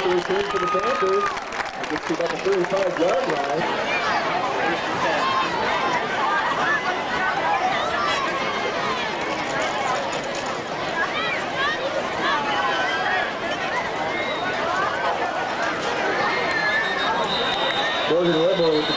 the return for the Panthers. It gets to about the 35-yard line. Morgan Whitmore with the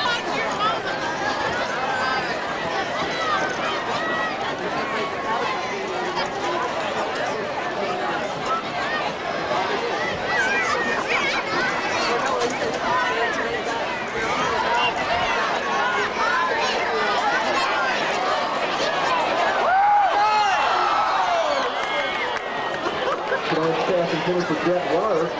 pass intended for Brett Lark.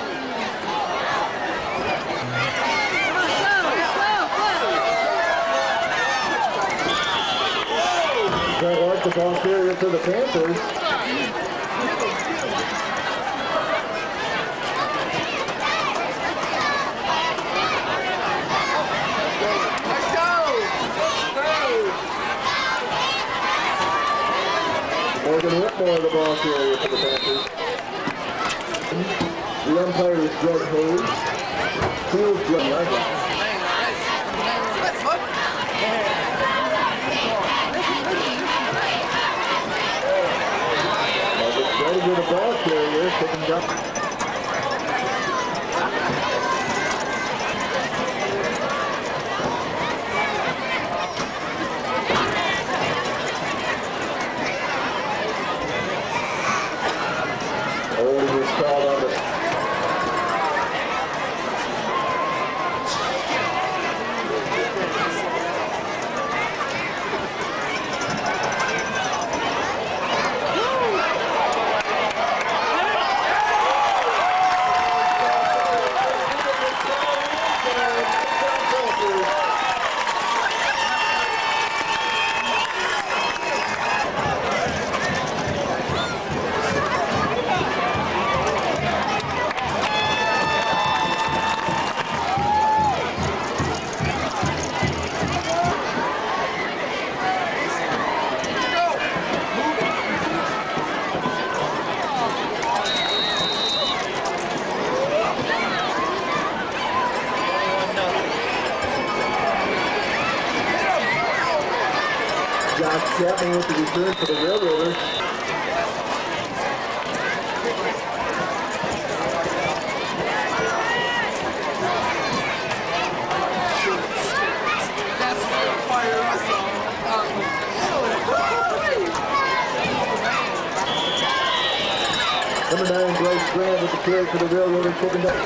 Brett Lark, the ball carrier for the Panthers. Morgan Whitmore, the ball carrier for the Panthers. The umpire is Greg Hayes. Field Jim Leggett. Ready with the ball carrier, picking up. Holding is called on the Chapman with the return for the Railroaders. Number 9, Blake Grant with the carry for the Railroaders, picking up.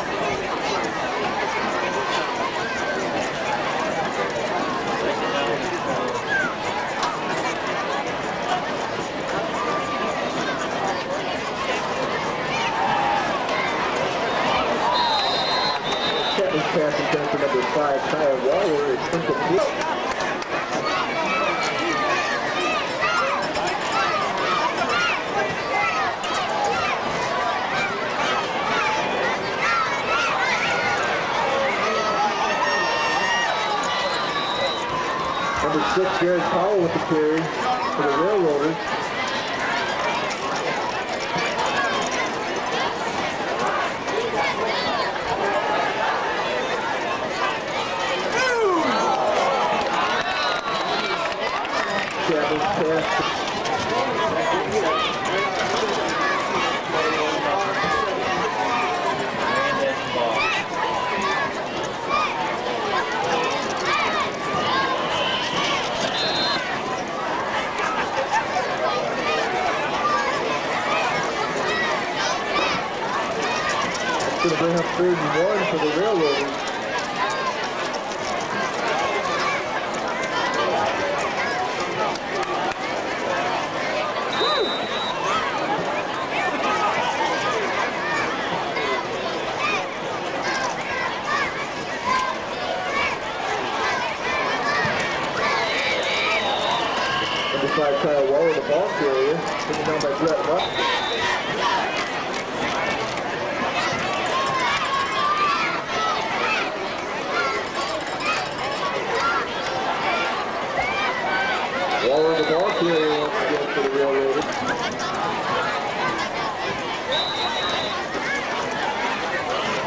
Pass intended for number 5, Kyle Waller, is incomplete. Number 6, Jared Powell with the carry for the Railroaders. Going to bring up 3rd and 1 for the Railroaders. Number 5, Kyle Waller, the ball carrier, taken down by Brett Lark. Waller, the ball carrier, once again for the Railroaders.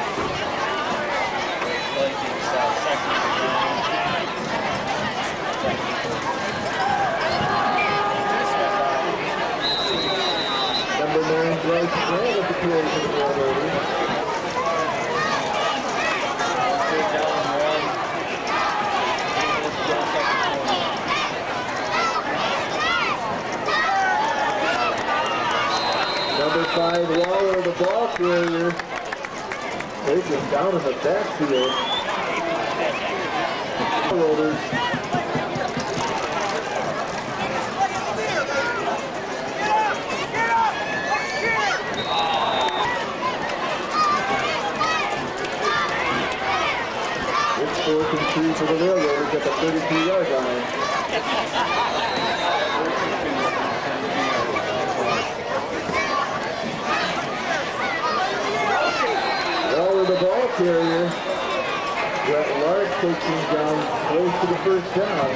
Bacon down in the backfield. Railroaders. It's 4th and 2 for the Railroaders at the 32-yard line. Waller, the ball carrier. Brett Lark takes him down close to the first down.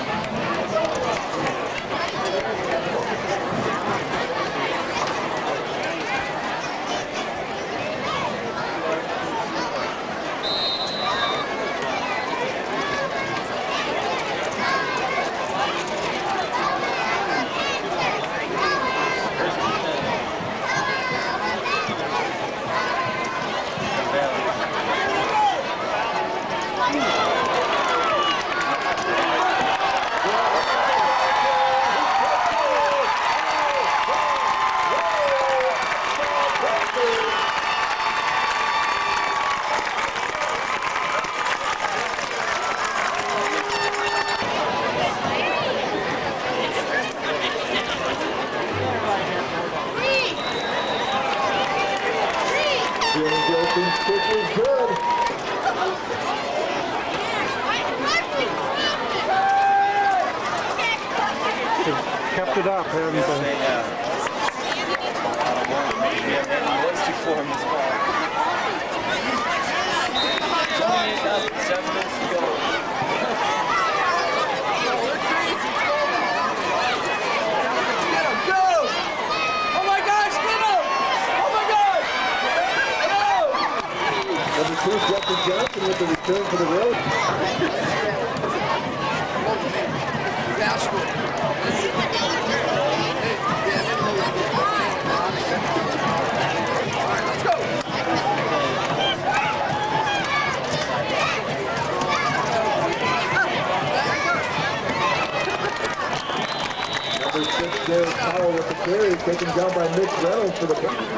Kept it up, and Number 2, Jeffrey Johnson with the return for the road. Number 6, Derek Powell with the carry, taken down by Mitch Reynolds for the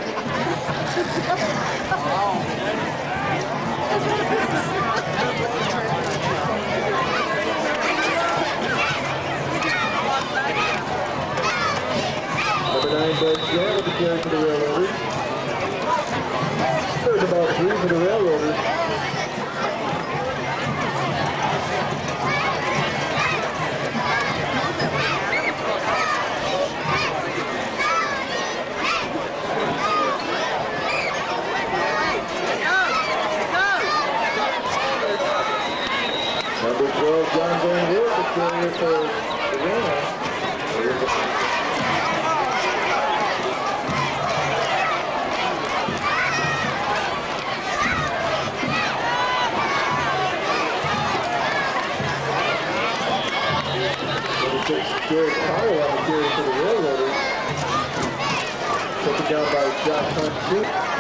Number 9, Bud Grant with the carry for the Railroaders. Third and about 3 for the Railroaders. Number 12, John Van Wood, the carrier for the Rams. Derek Powell on the carry for the Railroaders. Taken down by Josh Hunt.